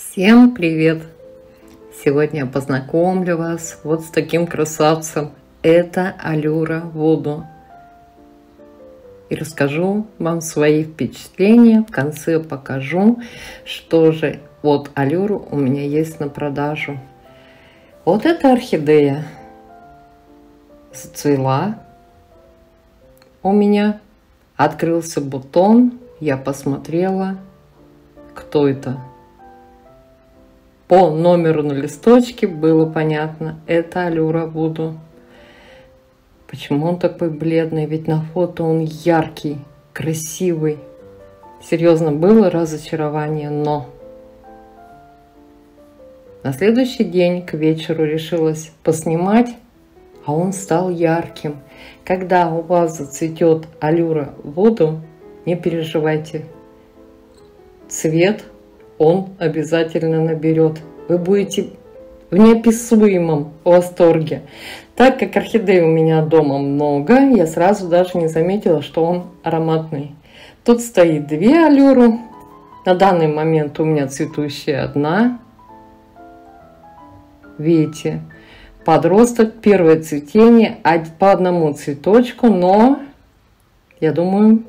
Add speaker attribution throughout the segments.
Speaker 1: Всем привет! Сегодня я познакомлю вас вот с таким красавцем. Это Allura Voodoo. И расскажу вам свои впечатления. В конце покажу, что же вот Allura у меня есть на продажу. Вот эта орхидея зацвела у меня. Открылся бутон. Я посмотрела, кто это. По номеру на листочке было понятно, это Allura Voodoo. Почему он такой бледный? Ведь на фото он яркий, красивый. Серьезно, было разочарование, но на следующий день к вечеру решилась поснимать, а он стал ярким. Когда у вас зацветет Allura Voodoo, не переживайте, цвет он обязательно наберет. Вы будете в неописуемом восторге. Так как орхидей у меня дома много, я сразу даже не заметила, что он ароматный. Тут стоит две Allura. На данный момент у меня цветущая одна. Видите, подросток, первое цветение, по одному цветочку, но я думаю,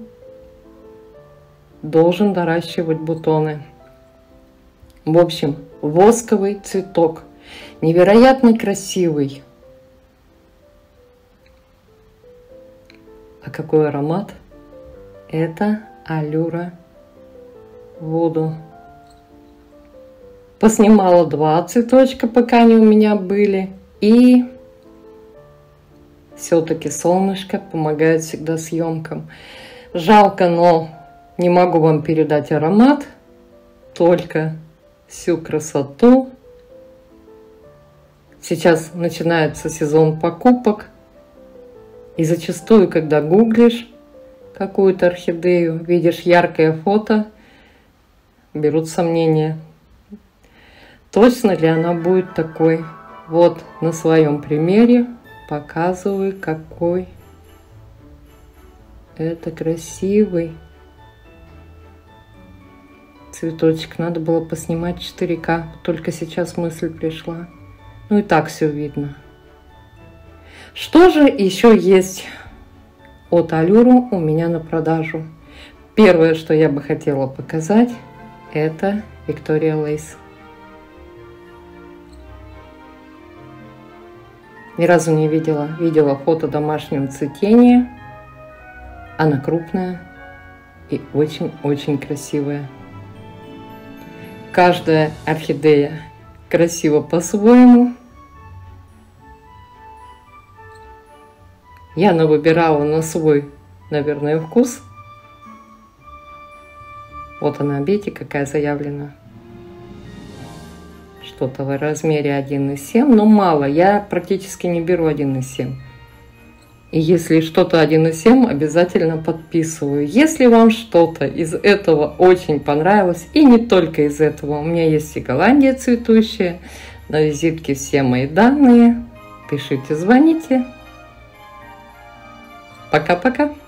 Speaker 1: должен доращивать бутоны. В общем, восковый цветок, невероятно красивый. А какой аромат? Это Allura Voodoo. Поснимала два цветочка, пока они у меня были. И все-таки солнышко помогает всегда съемкам. Жалко, но не могу вам передать аромат, только всю красоту. Сейчас начинается сезон покупок. И зачастую, когда гуглишь какую-то орхидею, видишь яркое фото, берут сомнения, точно ли она будет такой. Вот на своем примере показываю, какой это красивый цветочек. Надо было поснимать 4К, только сейчас мысль пришла. Ну и так все видно. Что же еще есть от Allura у меня на продажу? Первое, что я бы хотела показать, это Victoria Lace. Ни разу не видела. Видела фото домашнего цветения. Она крупная и очень-очень красивая. Каждая орхидея красива по-своему. Я выбирала на свой, наверное, вкус. Вот она, видите, какая заявлена. Что-то в размере 1,7, но мало. Я практически не беру 1,7. И если что-то 1,7, обязательно подписываю. Если вам что-то из этого очень понравилось, и не только из этого, у меня есть и Голландия цветущая, на визитке все мои данные. Пишите, звоните. Пока-пока.